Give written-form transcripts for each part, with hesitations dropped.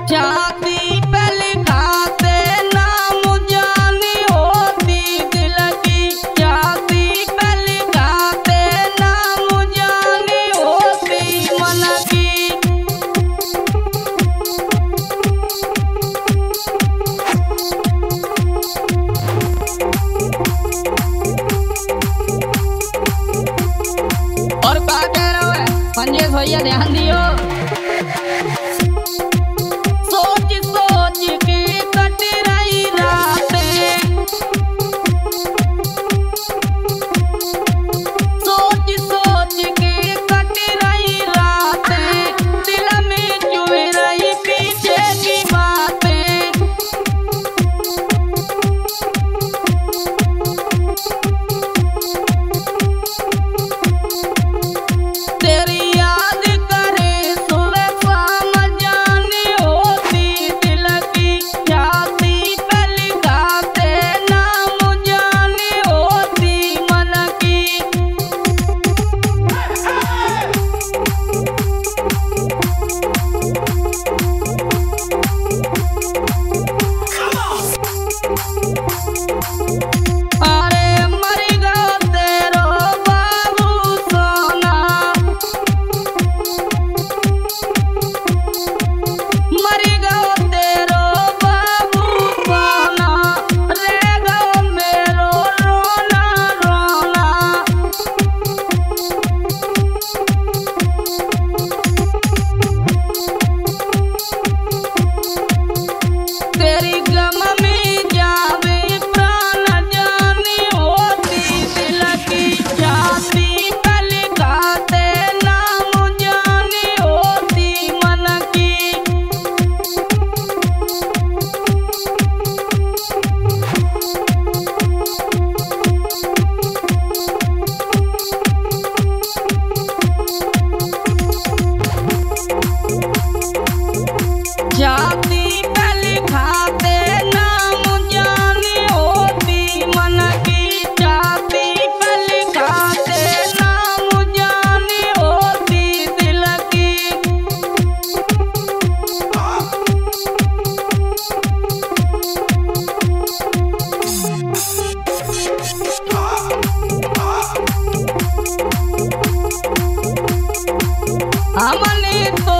छाती पे लिखाते नाम जानी होती दिल की, छाती पे लिखाते नाम जानी होती मन की। और क्या कह रहा है मंजेश भैया, ध्यान दियो। छाती पे लिखाते नाम जानी होती मन की, छाती पे लिखाते नाम जानी होती दिल की। हमने तो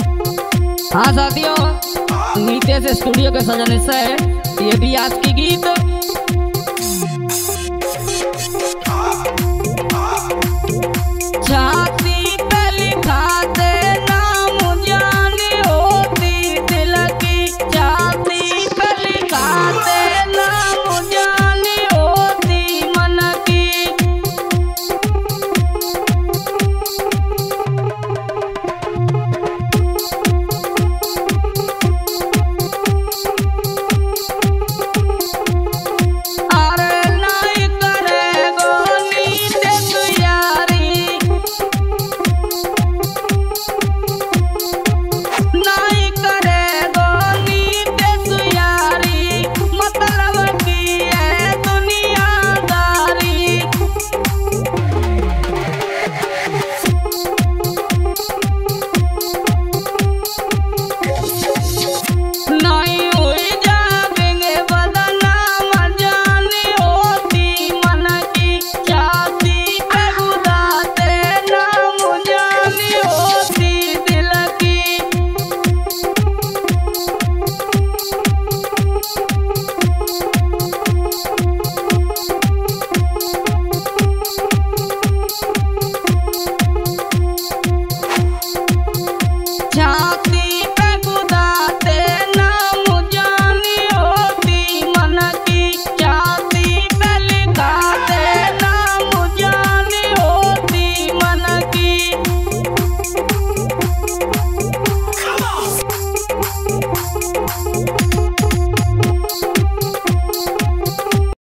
हाँ साथियों, नीतेश स्टूडियो के सजने से ये भी आज की गीत